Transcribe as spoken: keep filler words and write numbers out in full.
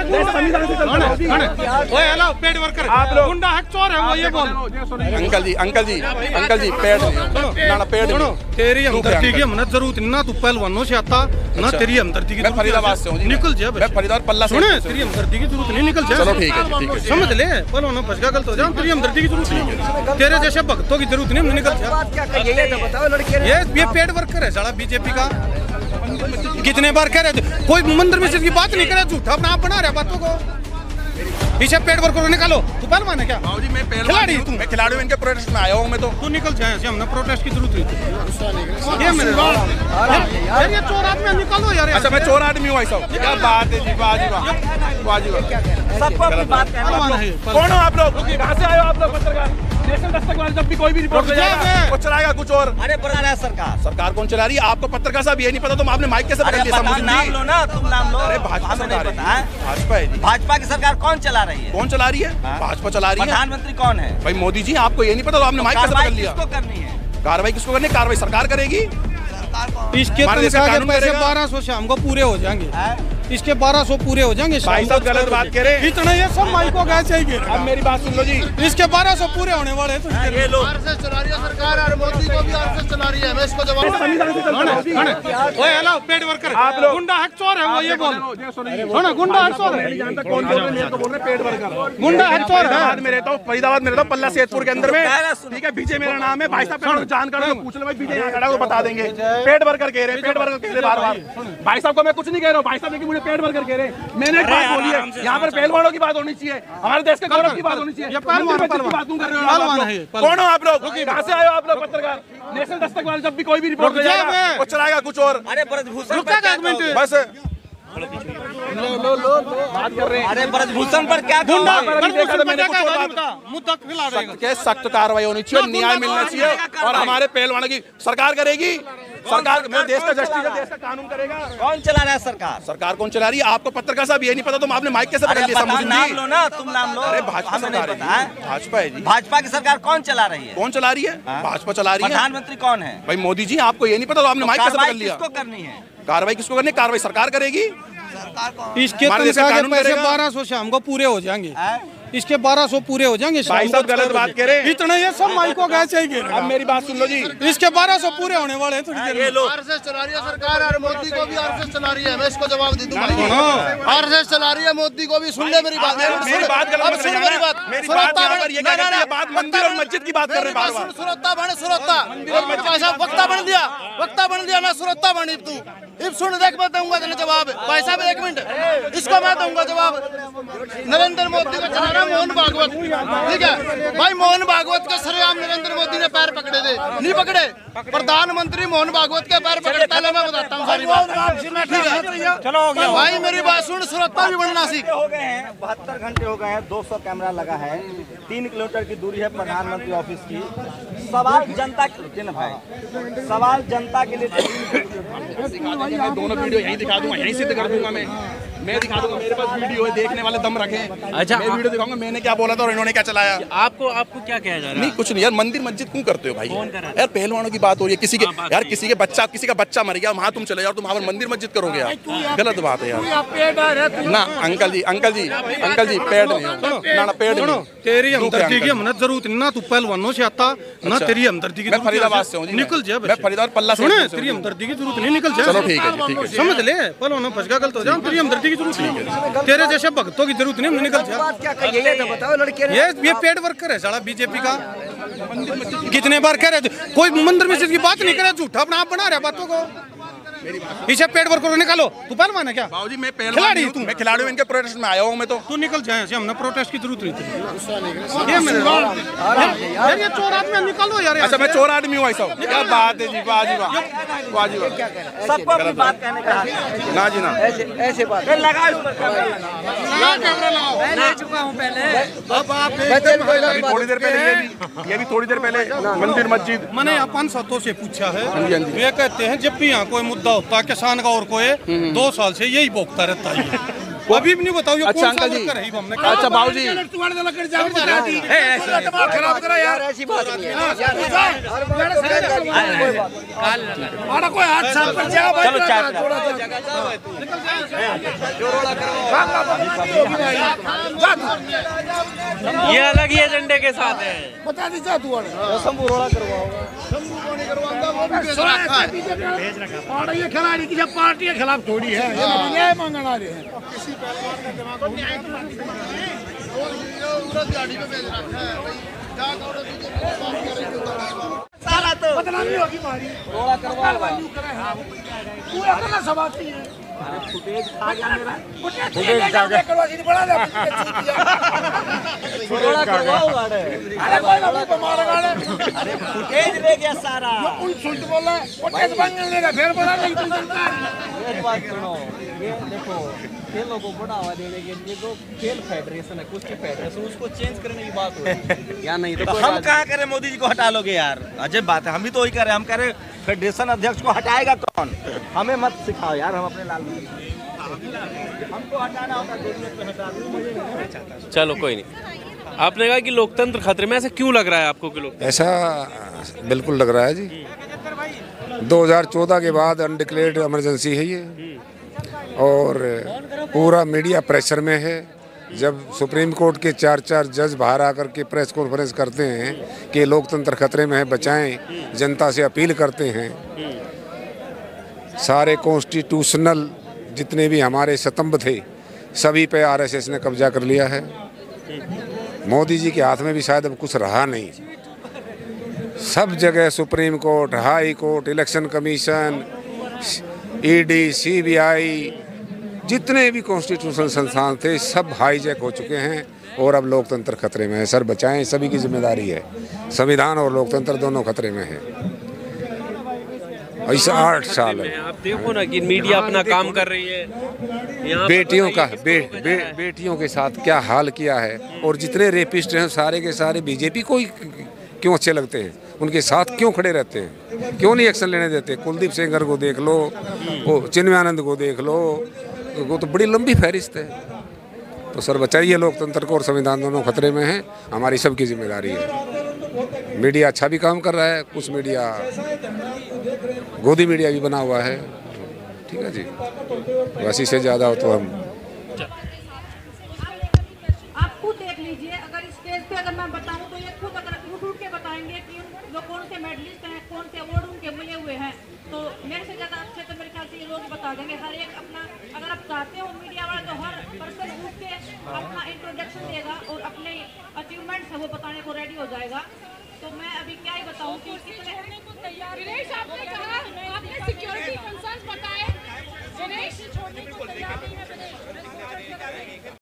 Paid worker आप लोग गुंडा है, चोर है वो, ये बोल। Uncle ji uncle ji uncle ji पेड़ ना पेड़ तेरी हमदर्दी की हमने जरूरत ना, तू पहलवानों से आता ना, तेरी हमदर्दी की। मैं फरीदाबाद से हूँ, निकल जा, मैं फरीदाबाद पल्ला से। सुने, तेरी हमदर्दी की जरूरत नहीं, निकल जा। चलो ठीक है ठीक है, समझ ले, पहलवानों फंस गया गलत हो जाए, तेरी हमदर्दी की जरूरत नहीं, तेरे जैसे भक्तों की जरूरत नहीं, निकल जा। ये ये पेड वर्कर है साला बीजेपी का। कितने बार कह रहे थे कोई मंदिर में की बात नहीं करे, झूठा अपना आप बना रहा बातों को। पीछे पेड वर्कर को निकालो, तू पहलवान है क्या? जी मैं खिलाड़ी हूँ, मैं खिलाड़ी हूँ, इनके प्रोटेस्ट में आया हूँ मैं तो। तू निकल जाए, हमने प्रोटेस्ट की जरूरत नहीं। ये मेरे यार ये चोर आदमी निकालो यार। अच्छा मैं चोर आदमी हूँ ऐसा? क्या बात है जी, वाह जी वाह, वाह जी वाह। सबको अपनी बात कहना है। कौन हो आप लोग, कहाँ से आए हो आप लोग? पत्रकार नेशनल दस्तक वाले जब भी कोई भी रिपोर्ट वो चलाएगा कुछ और। अरे बता रहा है सरकार, सरकार कौन चला रही है? आपको पत्रकार साहब ये नहीं पता तो आपने माइक कैसे पकड़ लिया? नाम लो ना, तुम नाम लो। अरे भाजपा सरकार है, भाजपा है जी। भाजपा की सरकार कौन चला रही है? कौन चला रही है? भाजपा चला रही है। प्रधानमंत्री कौन है? भाई मोदी जी। आपको ये नहीं पता तो आपने माइक कैसे पकड़ लिया? किसको करनी है कार्रवाई? किसको करनी? कार्रवाई सरकार करेगी। इसके बारह सौ शाम को पूरे हो जाएंगे, इसके बारह सौ पूरे हो जाएंगे। भाई साहब गलत बात कह रहे हैं, इतना ये सब माइक को गए चाहिए। अब मेरी बात सुन लो जी, इसके बारह सौ पूरे होने वाले हैं। तो ये लो चला रही है सरकार और मोदी को भी आरएसएस चला रही है। मैं इसको जवाब पेड वर्कर आप लोग गुंडा है, चोर है वो, ये बोल। गुंडा है, चोर है, पेड वर्कर गुंडा है, चोर है। में रहता हूँ, फरीदाबाद में रहता हूँ, पल्ला सेतपुर के अंदर में। ठीक है, विजय मेरा नाम है। भाई साहब जानकार पूछ लो, भाई विजय यहाँ खड़ा है, वो बता देंगे। पेड वर्कर कह रहे हैं, पेड वर्कर कह रहे बार बार। भाई साहब को मैं कुछ नहीं कह रहा हूँ, भाई साहब मुझे पेड वर्कर कह रहे हैं। मैंने एक बात बोली है, यहाँ पर पहलवानों की बात होनी चाहिए, हमारे देश के गौरव की बात होनी चाहिए। कौन हो आप लोग, कहाँ से आए हो आप लोग? पत्रकार नेशनल दस्तक वाले जब भी कोई भी रिपोर्ट वो चलाएगा कुछ और। अरे ब्रजभूषण बस अरे ब्रजभूषण पर क्या गुंडा मुद्दा सख्त कार्रवाई होनी चाहिए, न्याय मिलना चाहिए और हमारे पहलवानों की सरकार करेगी। सरकार मेरे देश का जस्टिस है, देश का कानून करेगा। कौन चला रहा है सरकार? सरकार कौन चला रही है? आपको पत्रकार साहब ये नहीं पता तो आपने माइक कैसे पकड़ लिया? नाम लो ना, तुम नाम लो। अरे भाजपा सरकार है, भाजपा है जी। भाजपा की सरकार कौन चला रही है? कौन चला रही है? भाजपा चला रही है। प्रधानमंत्री कौन है? भाई मोदी जी। आपको ये नहीं पता तो आपने माइक कैसे पकड़ लिया? किसको करनी है कार्रवाई? किसको करनी? कार्रवाई सरकार करेगी। इसके पैसे बारह सौ शाम को पूरे हो जाएंगे, इसके बारह सौ पूरे हो जाएंगे। भाई साहब गलत बात कह रहे हैं, इतना ये सब माइक को गए चाहिए। अब मेरी बात सुन लो जी, इसके बारह सौ पूरे होने वाले हैं। तो ये लो आरएसएस चला रही है सरकार और मोदी को भी आरएसएस चला रही है। मैं इसको जवाब दे दूंगा। आरएसएस चला रही है, मोदी को भी। सुन ले मेरी बात, मेरी बात गलत मत सुन मेरी बात। मेरी बात यहाँ पर ये क्या कहते हैं, बात मंदिर और मस्जिद की बात कर रहे हैं बार बार। सुरत्ता बने, सुरत्ता भाई साहब वक्ता बन दिया, वक्ता बन दिया ना, सुरत्ता बनी तू। इब सुन देख, मैं दूंगा तेरे जवाब। भाई साहब एक मिनट, इसको मैं दूंगा जवाब। नरेंद्र मोदी को चलाना मोहन भागवत, ठीक है भाई। मोहन भागवत के सरेआम नरेंद्र मोदी ने पैर पकड़े थे, नहीं पकड़े? प्रधानमंत्री मोहन भागवत के पैर पकड़े। पहले मैं बताता हूँ सारी बात, ठीक है? चलो हो गया भाई, मेरी बात सुन। सुरत्ता भी बनना सीख। हो गए हैं बहत्तर घंटे हो गए हैं, दो सौ कैमरा लगा है, तीन किलोमीटर की दूरी है प्रधानमंत्री ऑफिस की। सवाल जनता के लिए भाई, सवाल जनता के लिए। मैं दोनों वीडियो यहीं दिखा दूंगा, यहीं सिद्ध कर दूंगा। मैं मैं दिखा दूंगा, मेरे पास वीडियो है, देखने वाले दम रखें। अच्छा, मैं वीडियो दिखाऊंगा मैंने क्या बोला था और इन्होंने क्या चलाया। आपको आपको क्या कहा जा रहा है? नहीं कुछ नहीं यार, मंदिर मस्जिद क्यों करते हो भाई? यार पहलवानों की बात हो रही है, किसी के यार किसी के बच्चा किसी का बच्चा मर गया, वहाँ तुम चले जाओ, तुम वहाँ पर मंदिर मस्जिद करोगे यार? गलत बात है यार। ना uncle ji uncle ji uncle ji पेड़ नहीं, ना पेड़ नहीं। तेरी हमदर्दी की हमने जरूरत नहीं ना, तू पहलवानों से आता ना, तेरी हमदर्दी की। मैं फरीदाबाद से हूँ, निकल जा। मैं फरीदाबाद पल्ला से। सुने, तेरी हमदर्दी की जरूरत नहीं, निकल जा। चलो ठीक है ठीक है, समझ ले, पहलवानों फंस गया गलत हो जाए, तेरी हमदर्दी की जरूरत नहीं, तेरे जैसे भक्तों की जरूरत नहीं, निकल जा। ये ये पेड वर्कर है साला बीजेपी का। कितने बार कह रहे थे कोई मंदिर में की बात नहीं करे, झूठा अपना आप बना रहा बातों को। पीछे पेड वर्कर को निकालो, तू पहलवान है क्या? बाबूजी मैं खिलाड़ी हूँ, मैं खिलाड़ी हूँ, इनके प्रोटेस्ट में आया हूँ मैं तो। तू निकल जाए, हमने प्रोटेस्ट की जरूरत नहीं थी। ये मेरे यार ये चोर आदमी निकालो यार। अच्छा मैं चोर आदमी हूँ ऐसा? क्या बात है जी, वाह जी वाह, वाह जी वाह। सबको अपनी बात कहने का ना जी ना, ऐसे बात लगा ले चुका हूँ पहले। अब आप थोड़ी देर पहले ये भी ये भी थोड़ी देर पहले मंदिर मस्जिद मैंने अपन सतों से पूछा है, वे कहते हैं जब भी यहाँ कोई मुद्दा होता है किसान का और कोई, दो साल से यही भोगता रहता है। अभी भी नहीं बताओ ये अच्छा कौन सा अंकल जी, वर्कर है, हमने अच्छा बाबू जी, खराब करा यार, ऐसी बात नहीं है। कोई हाथ साफ कर जाएगा। चलो चाय ये अलग ही एजेंडे के साथ है। बता दीजिए तू शंभू रोड़ा करवाओगा। और ये खिलाड़ी की जब पार्टी के खिलाफ थोड़ी है, ये न्याय मांगना रहे हैं। सारा तो बदनामी होगी हमारी। रोड़ा करवाओगा तू अकेला सवाल नहीं है। फुटेज खा गया मेरा, फुटेज खा गया करवासी बड़ा दे रोड़ा करवाओगा। अरे कोई ना बीमार गाड़े, अरे फुटेज ले गया सारा। ये कोई सुल्ट बोला है, फुटेज मांगने लेगा फिर बोला नहीं तुम जनता। एक बात सुनो, ये देखो खेलों को बढ़ावा देने के लिए जो खेल फेडरेशन है, कुश्ती फेडरेशन, उसको चेंज करने की बात हो रही है या नहीं? तो हम कहाँ करें, मोदी जी को हटा लोगे यार, अजब बात है। हम भी तो वही कर रहे हैं, हम कह रहे फेडरेशन अध्यक्ष को हटाएगा कौन? हमें मत सिखाओ यार, हम अपने लाल हमको हटाना होता है। चलो कोई नहीं। आपने कहा कि लोकतंत्र खतरे में, ऐसा क्यों लग रहा है आपको कि लोग? ऐसा बिल्कुल लग रहा है जी। दो हज़ार चौदह के बाद अनडिक्लेयर्ड इमरजेंसी है ये, और पूरा मीडिया प्रेशर में है। जब सुप्रीम कोर्ट के चार चार जज बाहर आकर के प्रेस कॉन्फ्रेंस करते हैं कि लोकतंत्र खतरे में है, बचाएं, जनता से अपील करते हैं। सारे कॉन्स्टिट्यूशनल जितने भी हमारे स्तंभ थे, सभी पे आरएसएस ने कब्जा कर लिया है। मोदी जी के हाथ में भी शायद अब कुछ रहा नहीं। सब जगह supreme court, high court, election commission, ED, CBI, जितने भी कॉन्स्टिट्यूशनल संस्थान थे, सब हाईजैक हो चुके हैं और अब लोकतंत्र खतरे में है। सर बचाएं, सभी की जिम्मेदारी है। संविधान और लोकतंत्र दोनों खतरे में है। ऐसा आठ साल है। आप देखो ना कि मीडिया अपना काम कर रही है। यहाँ बेटियों का बे, बे, बेटियों के साथ क्या हाल किया है, और जितने रेपिस्ट हैं सारे के सारे बीजेपी को ही क्यों अच्छे लगते हैं, उनके साथ क्यों खड़े रहते हैं, क्यों नहीं एक्शन लेने देते? कुलदीप सेंगर को देख लो, वो चिन्मयानंद को देख लो, वो तो बड़ी लंबी फहरिस्त है। तो सर बचाइए लोकतंत्र को, और संविधान दोनों खतरे में हैं। हमारी सबकी जिम्मेदारी है। मीडिया अच्छा भी काम कर रहा है, कुछ मीडिया गोदी मीडिया भी बना हुआ है, ठीक है जी। वैसे से ज़्यादा हो तो हम आप खुद देख लीजिए। अगर स्टेज पे अगर मैं बताऊं तो ये खुद अगर उठ उठ के बताएंगे कि वो कौन से मेडलिस्ट हैं, कौन से अवार्ड उनके मिले हुए हैं। तो मेरे से ज़्यादा अच्छे तो मेरे ख्याल से ये लोग बता देंगे। हर एक अपना, अगर आप चाहते हो मीडिया वाला, तो हर पर्सन उठ के अपना इंट्रोडक्शन देगा और अपने अचीवमेंट्स है वो बताने को रेडी हो जाएगा। तो मैं अभी क्या ही बताऊं कि कितने दिनेश, आपने कहा आपने सिक्योरिटी कंसर्न्स बताए, दिनेश छोड़ने को तैयार नहीं है।